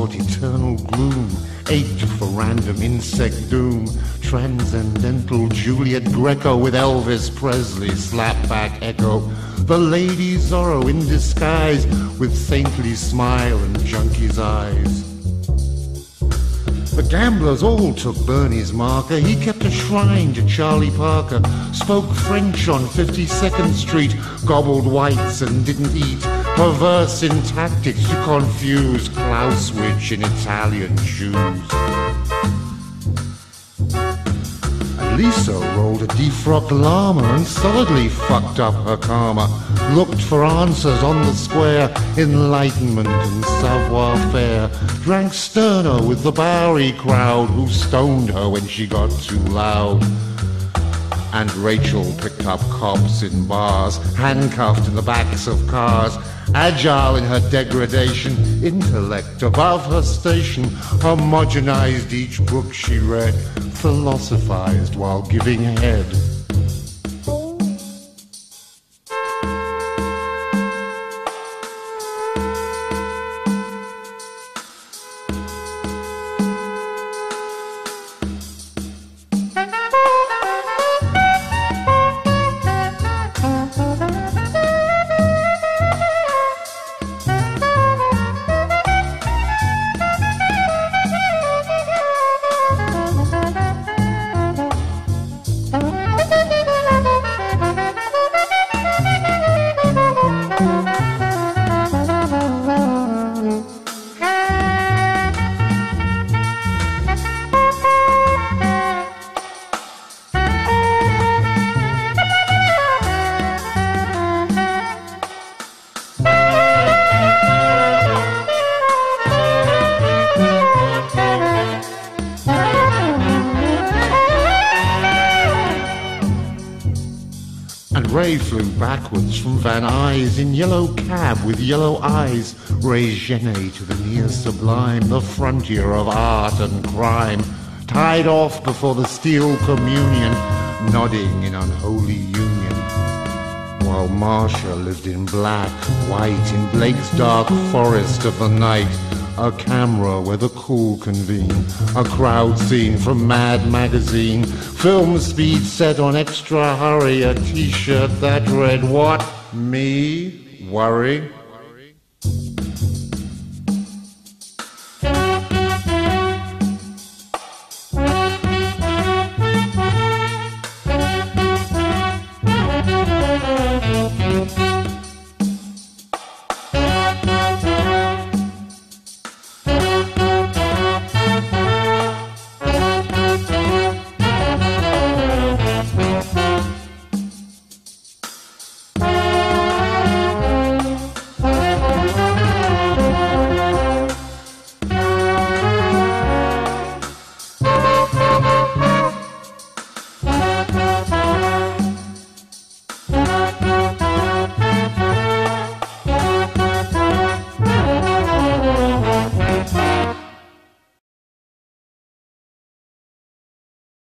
sought eternal gloom, ached for random insect doom. Transcendental Juliette Greco with Elvis, Presley, Slapback echo. The Lady Zorro in disguise with saintly smile and junkie's eyes. The gamblers all took Bernie's marker. He kept a shrine to Charlie Parker. Spoke French on 52nd Street. Gobbled whites and didn't eat. Perverse in tactics to confuse Clauswitz in Italian shoes. Lisa rolled a defrocked Lama and solidly fucked up her khama. Looked for answers on the square, Enlightenment and savoir faire. Drank sterno with the bowery crowd who stoned her when she got too loud. And Rachel picked up cops in bars, handcuffed in the backs of cars. Agile in her degradation, intellect above her station. Homogenized each book she read, philosophized while giving head. Ray flew backwards from Van Nuys in yellow cab with yellow eyes. Ray Genet to the near sublime, the frontier of art and crime. Tied off before the steel communion, nodding in unholy union. While Marcia lived in black and white in Blake's dark forest of the night. A camera where the cool convene, a crowd scene from Mad Magazine, film speed set on extra hurry, a t-shirt that read, what? Me? Worry?